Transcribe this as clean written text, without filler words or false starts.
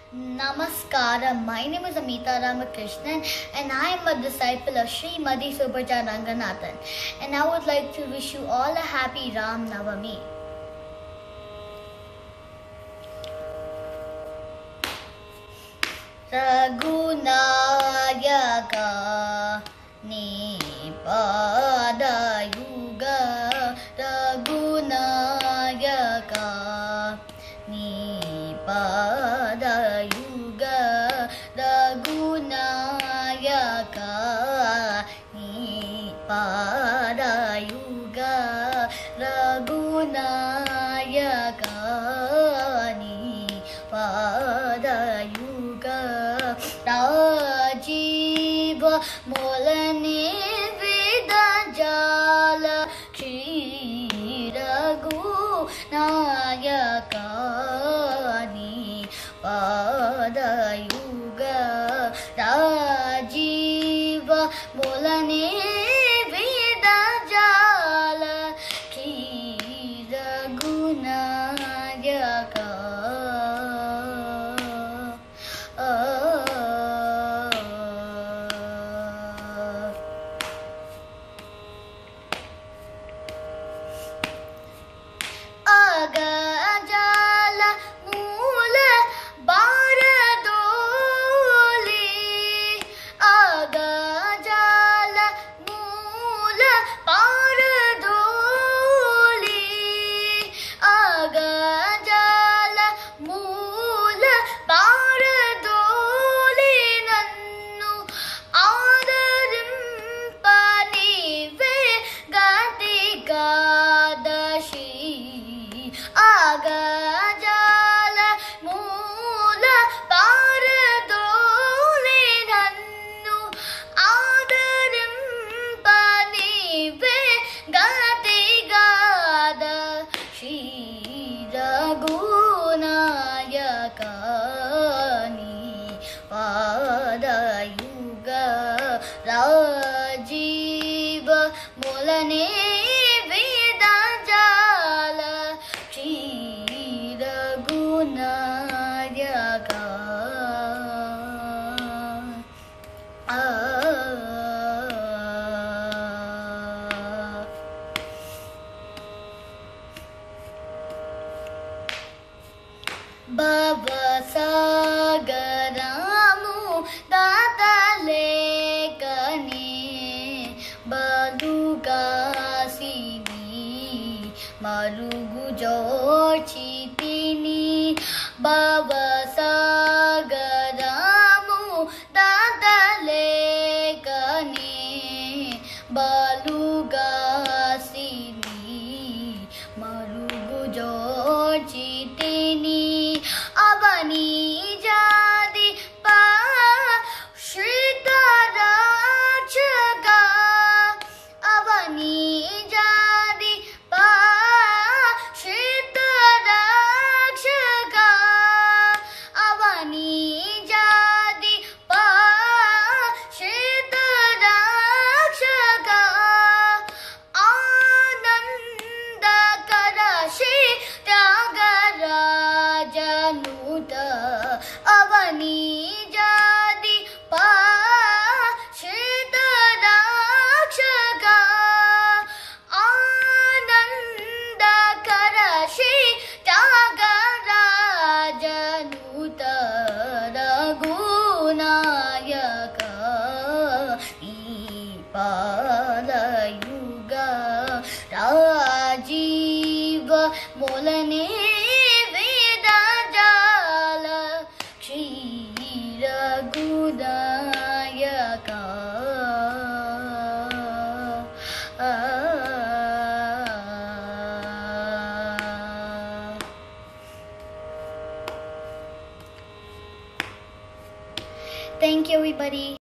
Namaskaram. My name is Amita Ramakrishnan and I am a disciple of Srimati Supraja Ranganathan, and I would like to wish you all a happy Ram Navami. Raghunayaka Nipadayuga Raghunayaka Nipadayuga Raghunayaka Nipadayuga Raghunayaka Nipadayuga Rajiva Molane Vedajala Shri Raghunayaka Nipadayuga Rajiva Molane Vedajala Shri Raghunayaka Agajala Mula Baradoli Agajala Mula Baradoli Agajala Mula Baradoli Nannu Adarimpanive Gadigadashi Agajala Mula Paradoli Nannu Adarimpanive Gadigada Shri Raghunayaka Nipadayuga Rajiva Molane Vedajala Shri Raghunayaka Bhavasagaramu Datalekane Balugasini Marugu Jorchitini Bhavasagaramu Datalekane Balugasini Marugu Jorchitini Avani Jadi Pa Shritarachaka Avani Jadi Pa Shritarachaka Avani Jadi Pa Shritarachaka Anandakara Shri Tyagarajanuta Avani Jadi Pa Shritarachaka Anandakara Shri Tyagarajanuta Raghunayaka Nipadayuga Rajiva Molane Vedajala Shri Raghunayaka Thank you, everybody.